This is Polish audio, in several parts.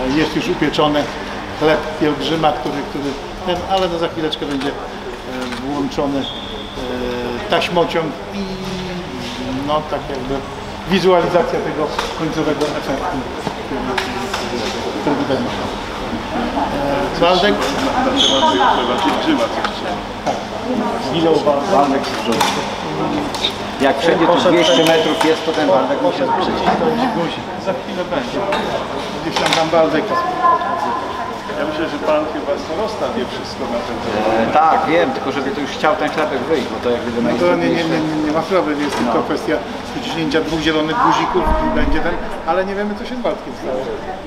Jest już upieczony chleb pielgrzyma, który ale za chwileczkę będzie włączony taśmociąg i no tak jakby wizualizacja tego końcowego efektu, który tutaj ma. Waldek? Tak. Zginął Waldek z brzuchu. Jak wszędzie tu 200 metrów jest, to ten Waldek musi zbliżyć. Za chwilę będzie. Gdzieś tam Waldek. Ja myślę, że pan chyba starosta wie wszystko na ten temat. Tak, wiem, tylko żeby tu już chciał ten chlebek wyjść, bo to jak gdyby no to nie ma sprawy, jest tylko kwestia przyciśnięcia 2 zielonych guzików i będzie ten, ale nie wiemy, co się z Waldkiem stało.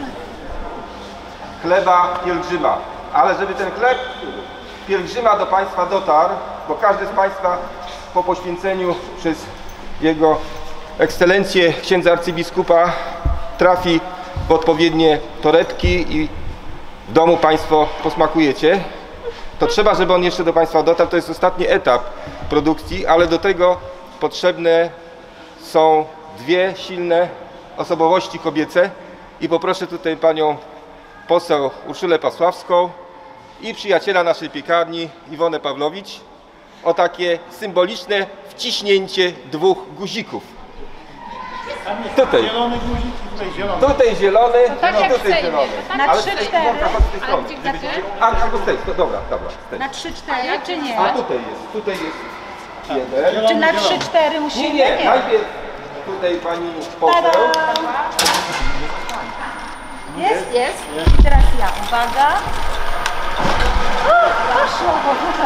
Chleba pielgrzyma, ale żeby ten chleb pielgrzyma do Państwa dotarł, bo każdy z Państwa po poświęceniu przez Jego Ekscelencję księdza arcybiskupa trafi w odpowiednie torebki i w domu Państwo posmakujecie, to trzeba, żeby on jeszcze do Państwa dotarł. To jest ostatni etap produkcji, ale do tego potrzebne są 2 silne osobowości kobiece i poproszę tutaj Panią poseł Urszulę Pasławską i przyjaciela naszej piekarni Iwonę Pawlowicz o takie symboliczne wciśnięcie 2 guzików. Tutaj. Zielony guzik i tutaj zielony. Tutaj zielony tak i jak tutaj w Sejmie. zielony. Na Ale 3-4. z tej strony. Albo z tej, dobra. Na 3-4 czy nie? A tutaj jest jeden. Czy na 3-4 musimy? Nie, najpierw tutaj pani poseł. Jest. I teraz ja. Uwaga. Poszło.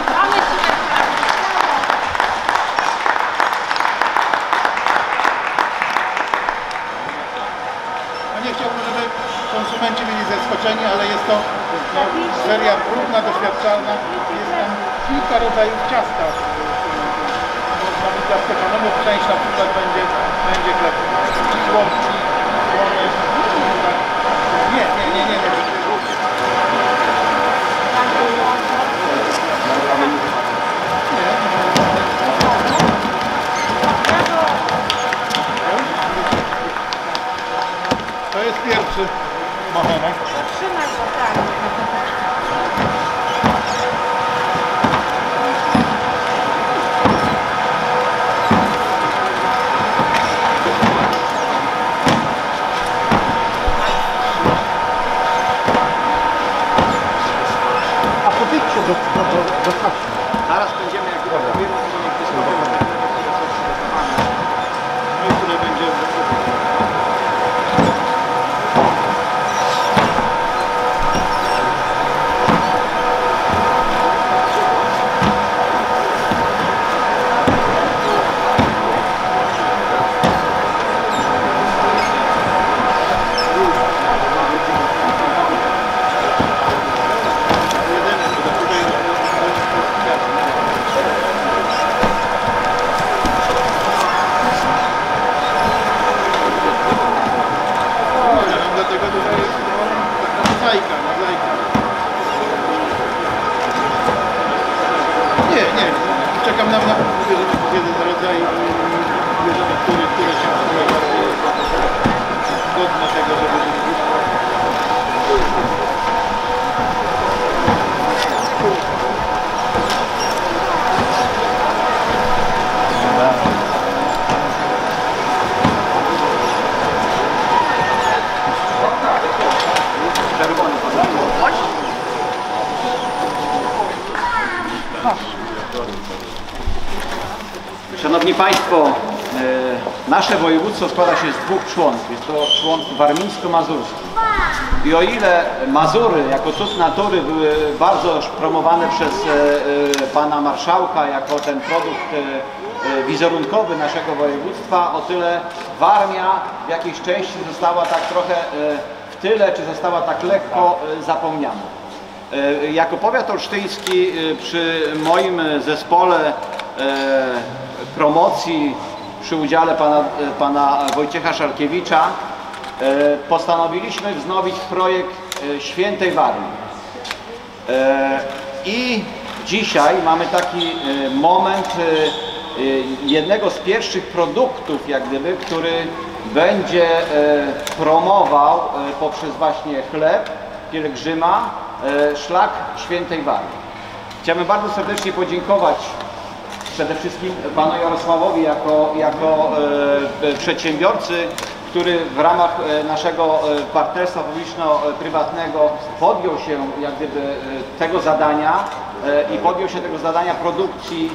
Nie chciałbym, żeby konsumenci byli zaskoczeni, ale jest to seria próbna, doświadczalna. Jest tam kilka rodzajów ciasta. Można być zaskoczony, bo część na przykład będzie chleb słodki, słony. Nie. To jest pierwszy bochenek. Trzymaj go, tak. A podejdźcie do taśmy. Zaraz będziemy jak gdyby Które będzie Nie. Czekam na jeden rodzaj bierzemy, które się najbardziej godne tego, żeby Szanowni Państwo, nasze województwo składa się z 2 członków. Jest to członk warmińsko-mazurski. I o ile Mazury jako cud natury były bardzo promowane przez pana marszałka jako ten produkt wizerunkowy naszego województwa, o tyle Warmia w jakiejś części została tak trochę w tyle, czy została tak lekko zapomniana. Jako powiat olsztyński przy moim zespole promocji przy udziale pana Wojciecha Szarkiewicza postanowiliśmy wznowić projekt Świętej Warmii. I dzisiaj mamy taki moment jednego z pierwszych produktów, jak gdyby, który będzie promował poprzez właśnie chleb pielgrzyma szlak Świętej Warmii. Chciałbym bardzo serdecznie podziękować przede wszystkim panu Jarosławowi jako przedsiębiorcy, który w ramach naszego partnerstwa publiczno-prywatnego podjął się jak gdyby tego zadania i podjął się tego zadania produkcji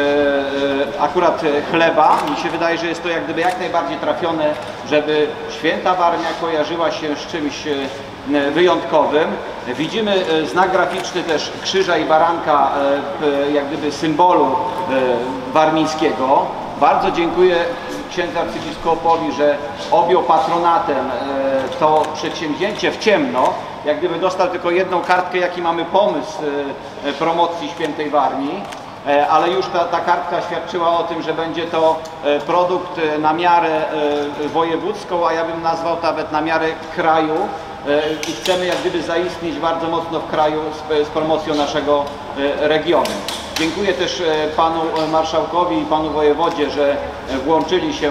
akurat chleba. Mi się wydaje, że jest to jak gdyby jak najbardziej trafione, żeby Święta Warmia kojarzyła się z czymś wyjątkowym. Widzimy znak graficzny też krzyża i baranka, jak gdyby symbolu warmińskiego. Bardzo dziękuję księdzu arcybiskupowi, że objął patronatem to przedsięwzięcie w ciemno. Jak gdyby dostał tylko jedną kartkę, jaki mamy pomysł promocji Świętej Warmii, ale już ta kartka świadczyła o tym, że będzie to produkt na miarę wojewódzką, a ja bym nazwał to nawet na miarę kraju. I chcemy jak gdyby zaistnieć bardzo mocno w kraju z promocją naszego regionu. Dziękuję też panu marszałkowi i panu wojewodzie, że włączyli się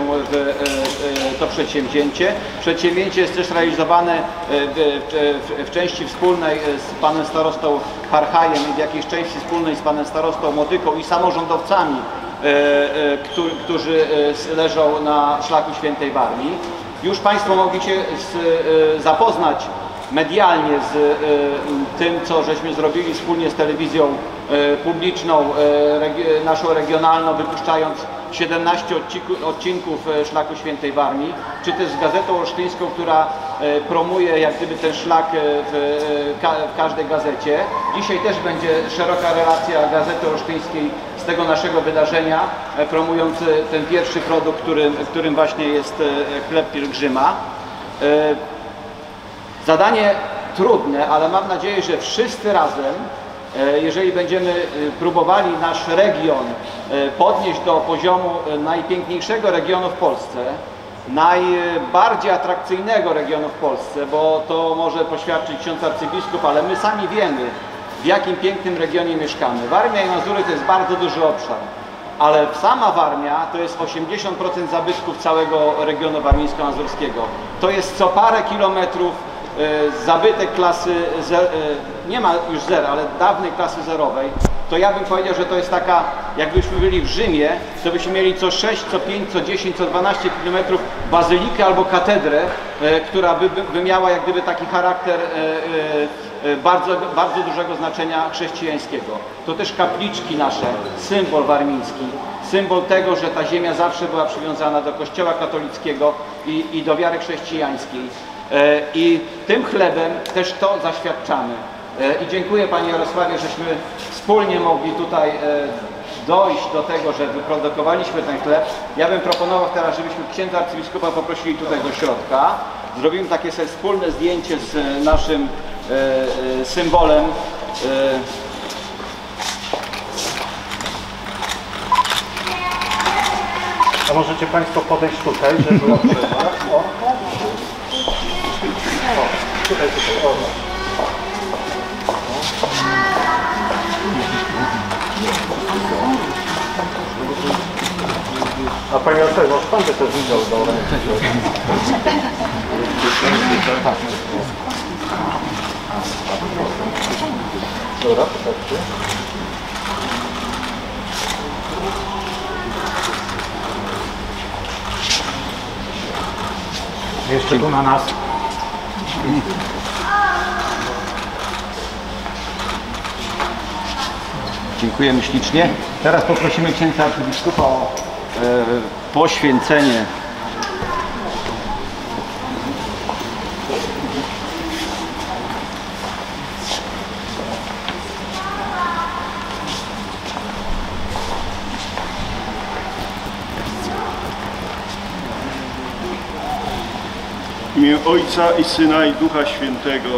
w to przedsięwzięcie. Przedsięwzięcie jest też realizowane w części wspólnej z panem starostą Harchajem i w jakiejś części wspólnej z panem starostą Motyką i samorządowcami, którzy leżą na szlaku Świętej Warmii. Już państwo mogli się zapoznać medialnie z tym, co żeśmy zrobili wspólnie z telewizją publiczną, naszą regionalną, wypuszczająć 17 odcinków Szlaku Świętej Warmii, czy też z Gazetą Olsztyńską, która promuje jak gdyby ten szlak w każdej gazecie. Dzisiaj też będzie szeroka relacja Gazety Olsztyńskiej z tego naszego wydarzenia, promując ten pierwszy produkt, którym właśnie jest chleb pielgrzyma. Zadanie trudne, ale mam nadzieję, że wszyscy razem, jeżeli będziemy próbowali nasz region podnieść do poziomu najpiękniejszego regionu w Polsce, najbardziej atrakcyjnego regionu w Polsce, bo to może poświadczyć ksiądz arcybiskup, ale my sami wiemy, w jakim pięknym regionie mieszkamy. Warmia i Mazury to jest bardzo duży obszar, ale sama Warmia to jest 80% zabytków całego regionu warmińsko-mazurskiego. To jest co parę kilometrów zabytek klasy, nie ma już zera, ale dawnej klasy zerowej. To ja bym powiedział, że to jest taka, jakbyśmy byli w Rzymie, to byśmy mieli co 6, co 5, co 10, co 12 km bazylikę albo katedrę, która by miała jak gdyby taki charakter bardzo dużego znaczenia chrześcijańskiego. To też kapliczki nasze, symbol warmiński, symbol tego, że ta ziemia zawsze była przywiązana do Kościoła katolickiego i do wiary chrześcijańskiej. I tym chlebem też to zaświadczamy. I dziękuję panie Jarosławie, żeśmy wspólnie mogli tutaj dojść do tego, że wyprodukowaliśmy ten chleb. Ja bym proponował teraz, żebyśmy księdza arcybiskupa poprosili tutaj do środka. Zrobimy takie sobie wspólne zdjęcie z naszym symbolem. A możecie państwo podejść tutaj, żeby było przerwa. Tutaj. A panie Artur, może pan by też widział do ręki. Dobra, popatrzcie. Jeszcze tu na nas. Dziękujemy ślicznie. Teraz poprosimy księdza arcybiskupa o poświęcenie. W imię Ojca i Syna i Ducha Świętego.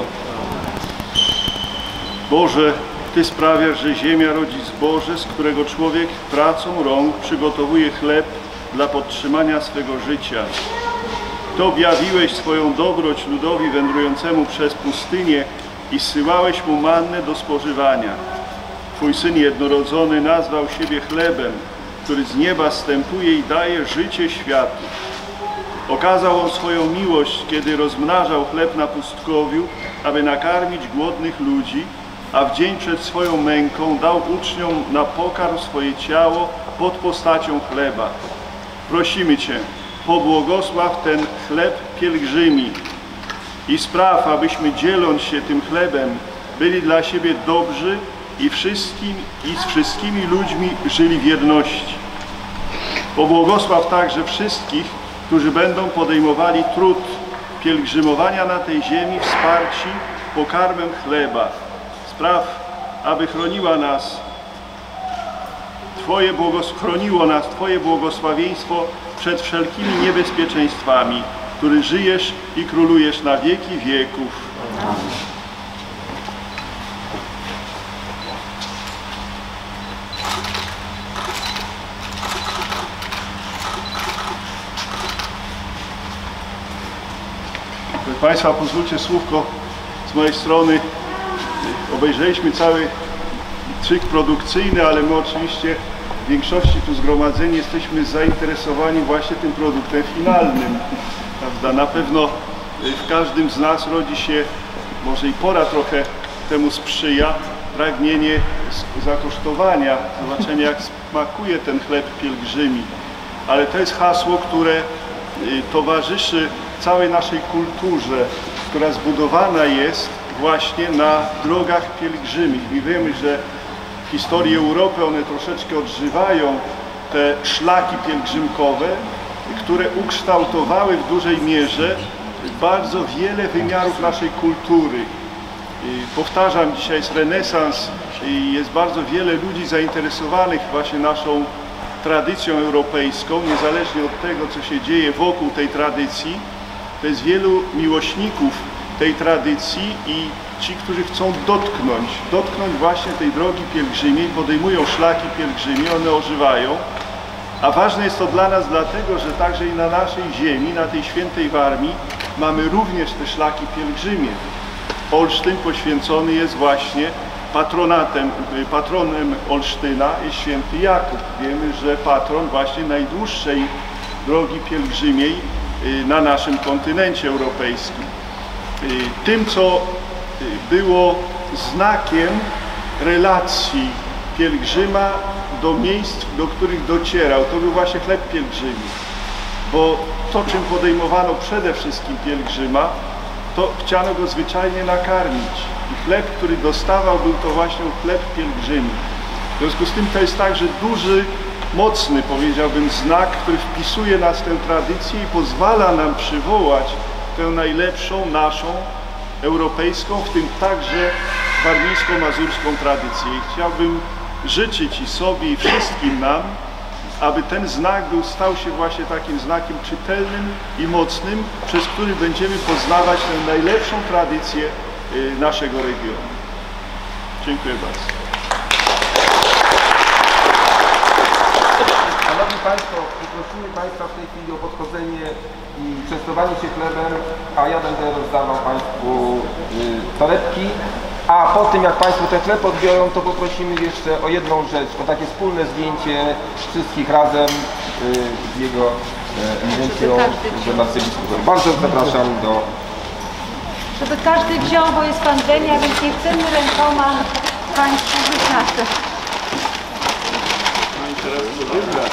Boże, Ty sprawiasz, że ziemia rodzi zboże, z którego człowiek pracą rąk przygotowuje chleb dla podtrzymania swego życia. Ty objawiłeś swoją dobroć ludowi wędrującemu przez pustynię i zsyłałeś mu mannę do spożywania. Twój Syn jednorodzony nazwał siebie chlebem, który z nieba zstępuje i daje życie światu. Okazał On swoją miłość, kiedy rozmnażał chleb na pustkowiu, aby nakarmić głodnych ludzi, a w dzień przed swoją męką dał uczniom na pokarm swoje ciało pod postacią chleba. Prosimy Cię, pobłogosław ten chleb pielgrzymi i spraw, abyśmy dzieląc się tym chlebem, byli dla siebie dobrzy i z wszystkimi ludźmi żyli w jedności. Pobłogosław także wszystkich, którzy będą podejmowali trud pielgrzymowania na tej ziemi, wsparci pokarmem chleba. Spraw, aby chroniło nas Twoje błogosławieństwo przed wszelkimi niebezpieczeństwami, który żyjesz i królujesz na wieki wieków. Proszę Państwa, pozwólcie słówko z mojej strony. Obejrzeliśmy cały cykl produkcyjny, ale my oczywiście w większości tu zgromadzeni jesteśmy zainteresowani właśnie tym produktem finalnym, prawda? Na pewno w każdym z nas rodzi się, może i pora trochę temu sprzyja, pragnienie zakosztowania, zobaczenia jak smakuje ten chleb pielgrzymi. Ale to jest hasło, które towarzyszy całej naszej kulturze, która zbudowana jest właśnie na drogach pielgrzymich. My wiemy, że w historii Europy one troszeczkę odżywają te szlaki pielgrzymkowe, które ukształtowały w dużej mierze bardzo wiele wymiarów naszej kultury. Powtarzam, dzisiaj jest renesans i jest bardzo wiele ludzi zainteresowanych właśnie naszą tradycją europejską, niezależnie od tego, co się dzieje wokół tej tradycji. To jest wielu miłośników tej tradycji i ci, którzy chcą dotknąć właśnie tej drogi pielgrzymiej, podejmują szlaki pielgrzymie, one ożywają. A ważne jest to dla nas dlatego, że także i na naszej ziemi, na tej świętej Warmii, mamy również te szlaki pielgrzymie. Olsztyn poświęcony jest właśnie patronem Olsztyna jest święty Jakub. Wiemy, że patron właśnie najdłuższej drogi pielgrzymiej na naszym kontynencie europejskim. Tym, co było znakiem relacji pielgrzyma do miejsc, do których docierał, to był właśnie chleb pielgrzymi. Bo to, czym podejmowano przede wszystkim pielgrzyma, to chciano go zwyczajnie nakarmić. I chleb, który dostawał, był to właśnie chleb pielgrzymi. W związku z tym to jest także duży, mocny, powiedziałbym, znak, który wpisuje nas w tę tradycję i pozwala nam przywołać tę najlepszą naszą europejską, w tym także warmińsko-mazurską tradycję. I chciałbym życzyć i sobie, i wszystkim nam, aby ten znak stał się właśnie takim znakiem czytelnym i mocnym, przez który będziemy poznawać tę najlepszą tradycję naszego regionu. Dziękuję bardzo. Szanowni Państwo, prosimy Państwa w tej chwili o podchodzenie i częstowanie się chlebem, a ja będę rozdawał Państwu torebki. A po tym, jak Państwo ten chleb odbiorą, to poprosimy jeszcze o jedną rzecz, o takie wspólne zdjęcie wszystkich razem z jego ewidencją do arcybiskupa. Bardzo zapraszam do... Żeby każdy wziął, bo jest pandemia, więc nie chcemy rękoma Państwu wyznaczać. Teraz to wybrać.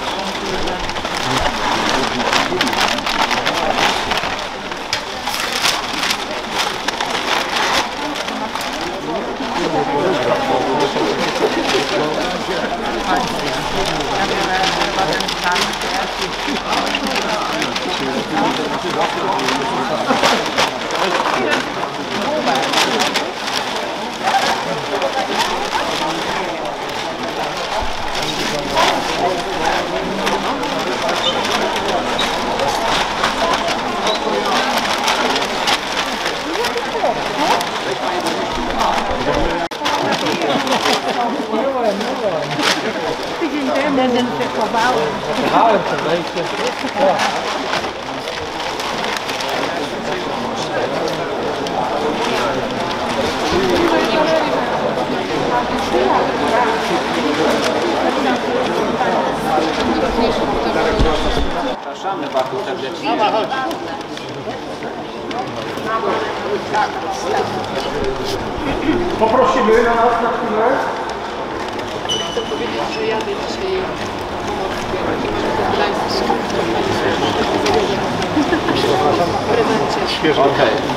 Tydzień temu dezynfekowałem. Kochałem to wejście. Zapraszamy bardzo serdecznie. Poprosimy na nas na chwilę. Chcę powiedzieć, że jadę dzisiaj pomoc w Gdańsku. W prezencie. Okej.